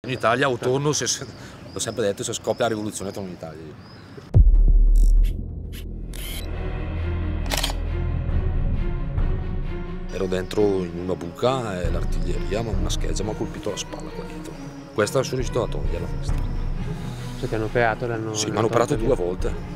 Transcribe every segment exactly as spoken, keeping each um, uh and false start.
In Italia autunno, se, l'ho sempre detto, se scoppia la rivoluzione torno in Italia io. Ero dentro in una buca e l'artiglieria, ma una scheggia mi ha colpito la spalla qua dietro. Questa sono riuscito a toglierla questa. Cioè ti hanno operato? L'hanno Sì, mi hanno operato due volte.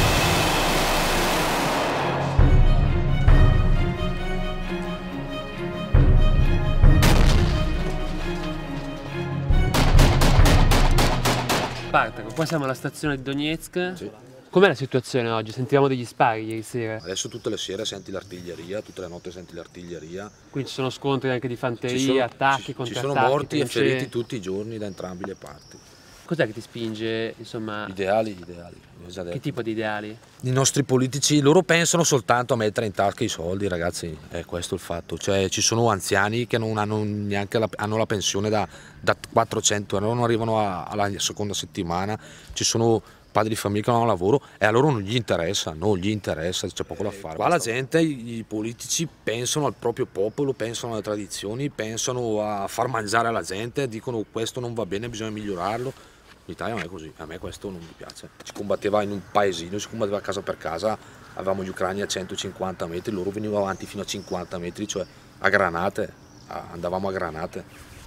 Spartaco, qua siamo alla stazione di Donetsk. Sì. Com'è la situazione oggi? Sentivamo degli spari ieri sera. Adesso tutte le sere senti l'artiglieria, tutte le notti senti l'artiglieria. Quindi ci sono scontri anche di fanteria, Ci sono, attacchi, ci, contrattacchi. ci sono morti trincee. e feriti tutti i giorni da entrambi le parti. Cos'è che ti spinge, insomma? Ideali, ideali. Già detto. Che tipo di ideali? I nostri politici, loro pensano soltanto a mettere in tasca i soldi, ragazzi, è questo il fatto. Cioè ci sono anziani che non hanno neanche la, hanno la pensione da, da quattrocento euro, non arrivano a, alla seconda settimana, ci sono padri di famiglia che non hanno lavoro e a loro non gli interessa, non gli interessa, c'è poco da fare. Qua la gente, i politici pensano al proprio popolo, pensano alle tradizioni, pensano a far mangiare alla gente, dicono questo non va bene, bisogna migliorarlo. In Italia non è così, a me questo non mi piace. Si combatteva in un paesino, si combatteva casa per casa, avevamo gli ucraini a centocinquanta metri, loro venivano avanti fino a cinquanta metri, cioè a granate, andavamo a granate.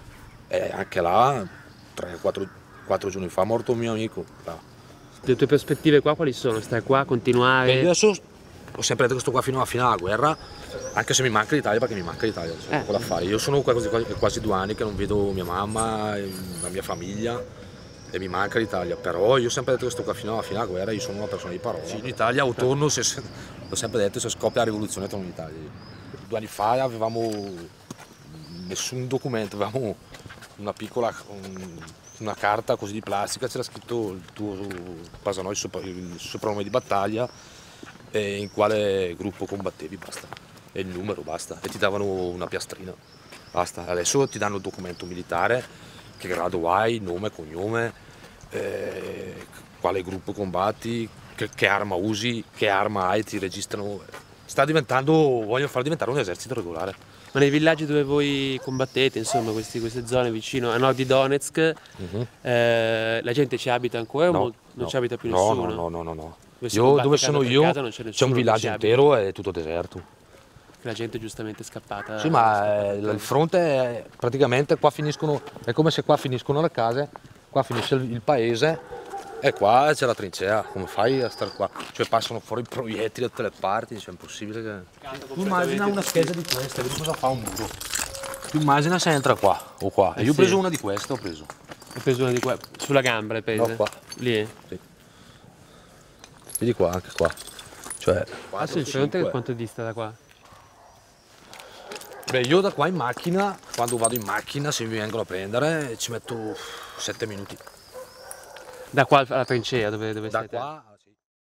E anche là, tre quattro giorni fa, è morto un mio amico. Là. Le tue prospettive qua quali sono? Stai qua, continuare? Beh, io adesso ho sempre detto che sto qua fino alla fine della guerra, anche se mi manca l'Italia, perché mi manca l'Italia, c'è eh. poco da fare. Io sono quasi, quasi due anni che non vedo mia mamma, la mia famiglia. E mi manca l'Italia, però io ho sempre detto che sto qua fino alla fine della guerra, io sono una persona di parola. Sì, in Italia autunno, se, se, l'ho sempre detto, se scoppia la rivoluzione torno in Italia. Due anni fa avevamo nessun documento, avevamo una piccola un, una carta così di plastica, c'era scritto il tuo Pasanò, il, sopra, il soprannome di battaglia e in quale gruppo combattevi, basta, e il numero, basta, e ti davano una piastrina, basta. Adesso ti danno il documento militare, che grado hai, nome, cognome, eh, quale gruppo combatti, che, che arma usi, che arma hai, ti registrano. Sta diventando, vogliono far diventare un esercito regolare. Ma nei villaggi dove voi combattete, insomma, questi, queste zone vicino a nord di Donetsk, uh-huh. eh, la gente ci abita ancora o no, non no, ci abita più no, nessuno? No, no, no, no. Dove, io, dove sono io c'è c'è un villaggio intero e è tutto deserto. La gente è giustamente scappata. Sì, ma eh, il fronte è praticamente qua finiscono, è come se qua finiscono le case, qua finisce il, il paese e qua c'è la trincea. Come fai a stare qua? Cioè passano fuori proiettili da tutte le parti, cioè è impossibile che. Tu immagina una scheda di queste, vedi cosa fa un muro. Tu immagina se entra qua o qua. E eh io ho preso sì. una di queste, ho preso. Ho preso una di qua, sulla gamba l'hai presa? No, qua. Lì? Sì. Vedi qua, anche qua. Cioè. Adesso il fronte quanto dista da qua? Beh, io da qua in macchina, quando vado in macchina, se mi vengono a prendere, ci metto sette minuti. Da qua alla trincea dove, dove da siete? Qua